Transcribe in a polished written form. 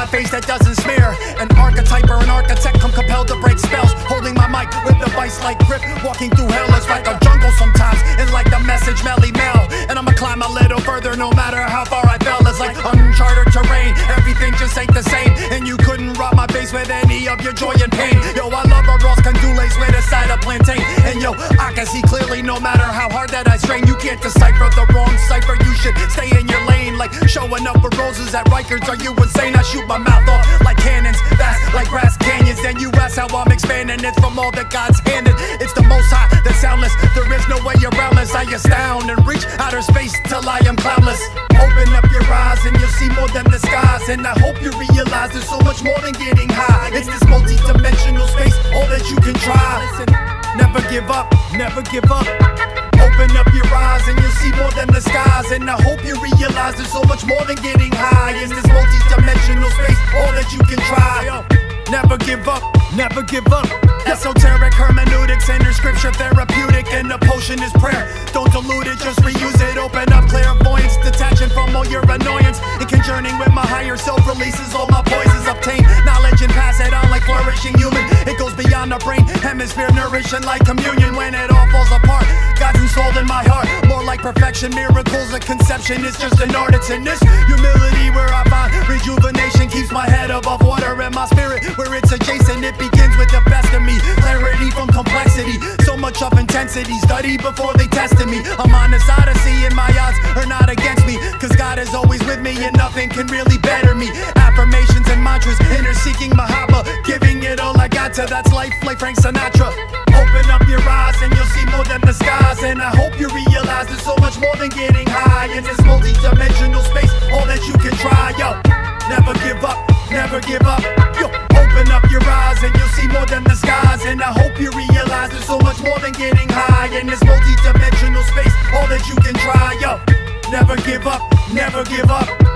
my face that doesn't smear. An archetype or an architect, I'm compelled to break spells. Holding my mic with a vice-like grip, walking through hell is like a jungle sometimes. It's like the message Melly Mel, and I'ma climb a little further no matter how far I fell. It's like uncharted terrain, everything just ain't the same, and you couldn't rob my base with any of your joy and pain. Yo, I love a Ross Condoleezza with a side of plantain, and yo, I can see clearly no matter how hard that I strain. You can't decipher the wrong cipher, you should stay in your lane. Like showing up with roses at Rikers, are you insane? I shoot my mouth off like cannons, fast like grass canyons. And you ask how I'm expanding, it's from all that God's handed. It's the most high, the soundless, there is no way around this. I astound and reach outer space till I am cloudless. Open up your eyes and you'll see more than the skies, and I hope you realize there's so much more than getting high. It's this multi-dimensional space, all that you can try. Listen, never give up, never give up. Open up your eyes and you'll see more than the skies, and I hope you realize there's so much more than getting high. It's this multi-dimensional space, all that you can try. Never give up, never give up. Esoteric hermeneutics and your scripture therapeutic, and the potion is prayer. Don't dilute it, just reuse it. Open up clairvoyance, detaching from all your annoyance. In conjourning with my higher self, releases all my poisons. Obtain knowledge and pass it on like flourishing human. It goes beyond the brain hemisphere, nourishing like communion. When it all falls apart, God's installed in my heart. More like perfection, miracles of conception. It's just an art, it's in this humility where I find rejuvenation. Keeps my head above water and my spirit where it's adjacent. It begins with the best of me, clarity from complexity. So much of intensity, study before they tested me. I'm on this odyssey and my odds are not against me, cause God is always with me and nothing can really better me. Affirmations and mantras, inner seeking Mahatma, giving it all I got to, that's life like Frank Sinatra. Open up your eyes and you'll see more than the skies, and I hope you realize there's so much more than getting high. In this multi-dimensional space, all that you can try. Yo, never give up, never give up. Yo, open up your eyes and you'll see more than the skies, and I hope you realize there's so much more than getting high. In this multi-dimensional space, all that you can try. Yo, never give up, never give up.